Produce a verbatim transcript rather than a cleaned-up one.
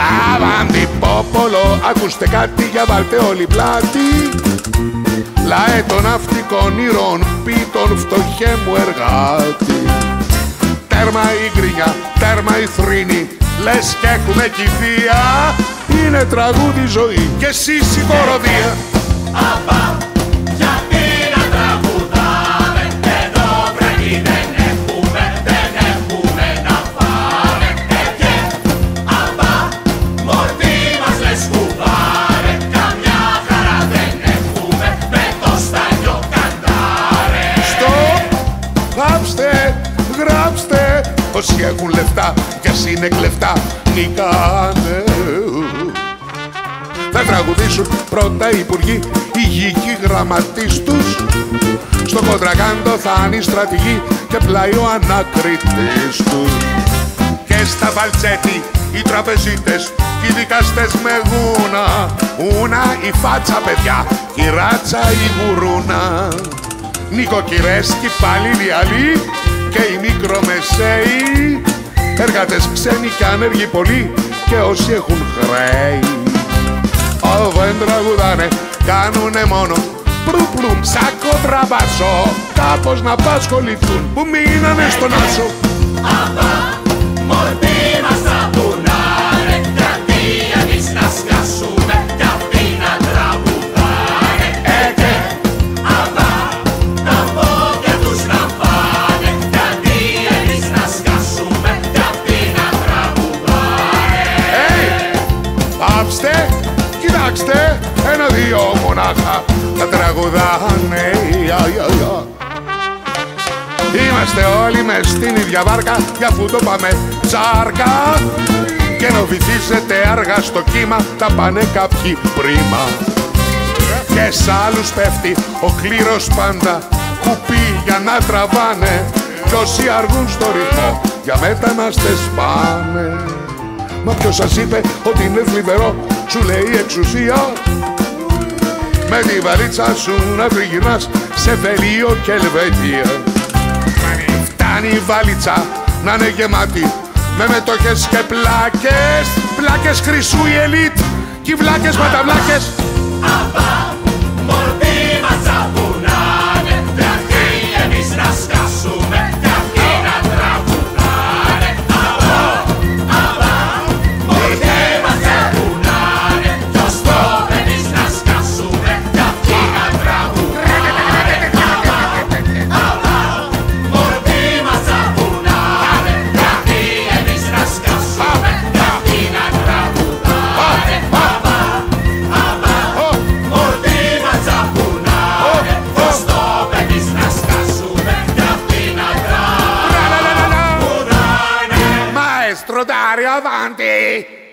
Αβάντι πόπολο, ακούστε κάτι για βάλτε όλοι πλάτη. Λαέ των ναυτικών ήρων, πει τον φτωχέ μου εργάτη. Τέρμα η γκρινιά, τέρμα η θρήνη, λες κι έχουμε κηδεία. Είναι τραγούδι ζωή και εσείς η κοροδία. Αμπά, γιατί να τραγουδάμε, εδώ βρέχει δεν έχουμε, δεν έχουμε να φάμε. Και αμπά, μορφή μας λες κουβάρε, καμιά χαρά δεν έχουμε, με το στάλιο καντάρε. Στοπ, γράψτε, γράψτε, όσοι έχουν λεφτά κι ας είναι κλεφτά, νικάνε. Θα τραγουδήσουν πρώτα οι υπουργοί, οι γηγοί γραμματείς τους. Στο κοντρακάντο θα είναι οι στρατηγοί και πλάι ο ανακριτής τους. Και στα φαλτσέτη οι τραπεζίτες και οι δικαστές με γούνα. Ούνα η φάτσα παιδιά, η ράτσα η γουρούνα. Νοικοκυρές και υπάλληλοι άλλοι και οι μικρομεσαίοι. Εργάτες ξένοι και άνεργοι πολλοί και όσοι έχουν χρέη. Δεν τραγουδάνε, κάνουνε μόνο πρου-πρου, ψάκο τραβάσο. Κάπως να απασχοληθούν που μείνανε στον άσο. Αμπά, μορφή μας τραπουνάρε, γιατί εμείς να σκάσουμε κι αυτοί να τραγουδάνε. Ε, και αμπά, τα πόδια τους να φάνε, γιατί εμείς να σκάσουμε κι αυτοί να τραγουδάνε. Hey, πάψτε, κοιτάξτε, ένα-δύο μονάχα τα τραγουδάνε. Είμαστε όλοι μες στην ίδια βάρκα, για αφού το πάμε τσάρκα. Και να βυθίσετε αργά στο κύμα, τα πάνε κάποιοι πρίμα. Και σ' άλλους πέφτει ο κλήρος πάντα, κουπί για να τραβάνε. Κι όσοι αργούν στο ρυθμό, για μετανάστες πάνε. Μα ποιος σας είπε ότι είναι θλιβερό, σου λέει η εξουσία, με τη βαλίτσα σου να τριγυρνάς σε Βελίο και Ελβετία. Φτάνει η βαλίτσα να είναι γεμάτη με μετοχές και πλάκες, πλάκες χρυσού η ελίτ κι οι βλάκες ματαβλάκες. Αμπά, μορφή μας τραπουνάνε, γιατί εμείς να σκάσουμε κι αυτοί να τραγουδάνε. Αμπά, αμπά, μορφή μας τραπουνάνε, κι ως το εμείς να σκάσουμε κι αυτοί να τραγουδάνε. Αμπά, αμπά, μορφή μας τραπουνάνε, γιατί εμείς να σκάσουμε κι αυτοί να τραγουδάνε. Αμπά, αμπά, μορφή μας τραπουνάνε, κι ως το εμείς να σκάσουμε κι αυτοί να τραγουδάνε. Maestro Dario avanti!